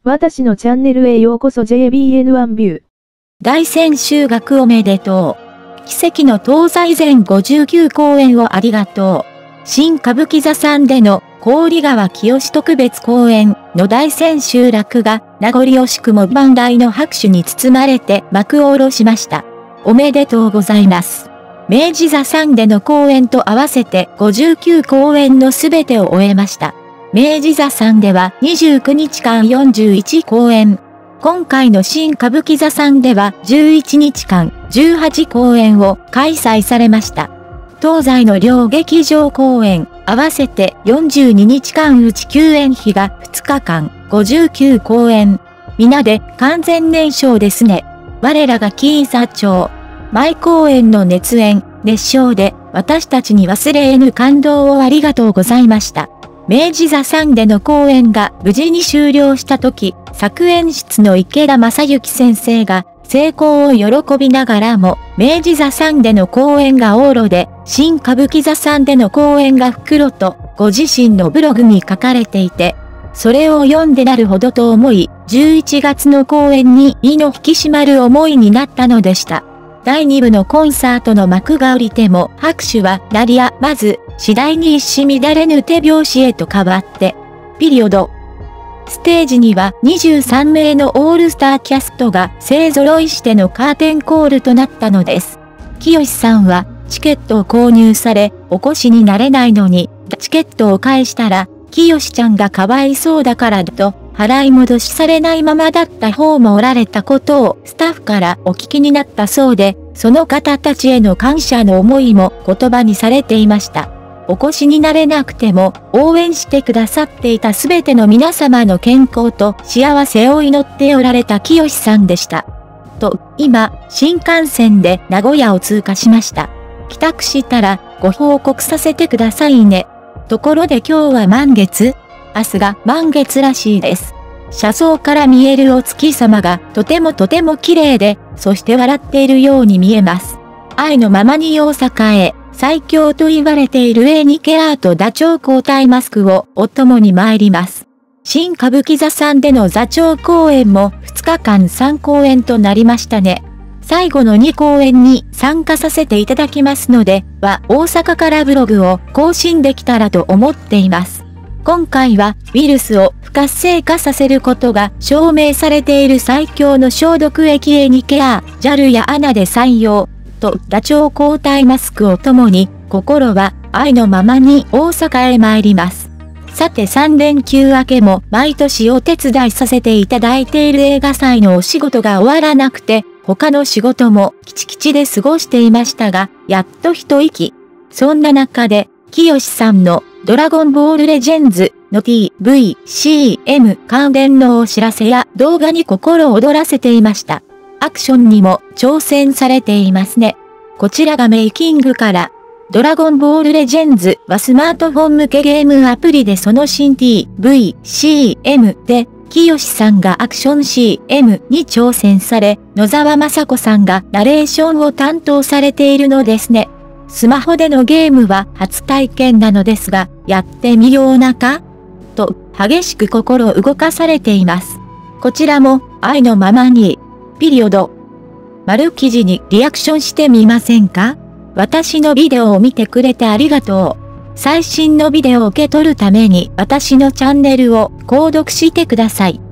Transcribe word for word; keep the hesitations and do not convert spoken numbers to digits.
私のチャンネルへようこそ ジェイビーエヌワン ビュー。 大千秋学おめでとう。奇跡の東西全ごじゅうきゅう公演をありがとう。新歌舞伎座さんでの郡川清特別公演の大千秋楽が名残惜しくも万来の拍手に包まれて幕を下ろしました。おめでとうございます。明治座さんでの公演と合わせてごじゅうきゅう公演のすべてを終えました。明治座さんではにじゅうくにちかんよんじゅういち公演。今回の新歌舞伎座さんではじゅういちにちかんじゅうはち公演を開催されました。東西の両劇場公演、合わせてよんじゅうににちかんうち休演日がふつかかんごじゅうきゅう公演。皆で完全燃焼ですね。我らがキー座長。毎公演の熱演、熱唱で私たちに忘れ得ぬ感動をありがとうございました。明治座さんでの公演が無事に終了した時、作演出の池田正幸先生が成功を喜びながらも、明治座さんでの公演が往路で、新歌舞伎座さんでの公演が袋と、ご自身のブログに書かれていて、それを読んでなるほどと思い、じゅういちがつの公演に身の引き締まる思いになったのでした。だいにぶのコンサートの幕が降りても拍手は鳴りやまず、次第に一糸乱れぬ手拍子へと変わって、ピリオド。ステージにはにじゅうさんめいのオールスターキャストが勢揃いしてのカーテンコールとなったのです。清さんはチケットを購入されお越しになれないのに、チケットを返したら、清ちゃんがかわいそうだからと払い戻しされないままだった方もおられたことをスタッフからお聞きになったそうで、その方たちへの感謝の思いも言葉にされていました。お越しになれなくても応援してくださっていたすべての皆様の健康と幸せを祈っておられた清さんでした。と、今、新幹線で名古屋を通過しました。帰宅したらご報告させてくださいね。ところで今日は満月？明日が満月らしいです。車窓から見えるお月様がとてもとても綺麗で、そして笑っているように見えます。愛のままに大阪へ。最強と言われているエーニケアートダチョウ交代マスクをお供に参ります。新歌舞伎座さんでの座長公演もふつかかんさん公演となりましたね。最後のに公演に参加させていただきますので、は大阪からブログを更新できたらと思っています。今回はウイルスを不活性化させることが証明されている最強の消毒液エーニケア、ジャル やアナで採用。とダチョウ交代マスクをともに、心は愛のままに大阪へ参ります。さてさんれんきゅう明けも毎年お手伝いさせていただいている映画祭のお仕事が終わらなくて、他の仕事もキチキチで過ごしていましたが、やっと一息。そんな中で、清さんのドラゴンボールレジェンズの ティーブイシーエム 関連のお知らせや動画に心躍らせていました。アクションにも挑戦されていますね。こちらがメイキングから。ドラゴンボールレジェンズはスマートフォン向けゲームアプリでその新 ティーブイシーエム で、清さんがアクション シーエム に挑戦され、野沢雅子さんがナレーションを担当されているのですね。スマホでのゲームは初体験なのですが、やってみようなかと激しく心動かされています。こちらも愛のままに。ピリオド。丸記事にリアクションしてみませんか？私のビデオを見てくれてありがとう。最新のビデオを受け取るために私のチャンネルを購読してください。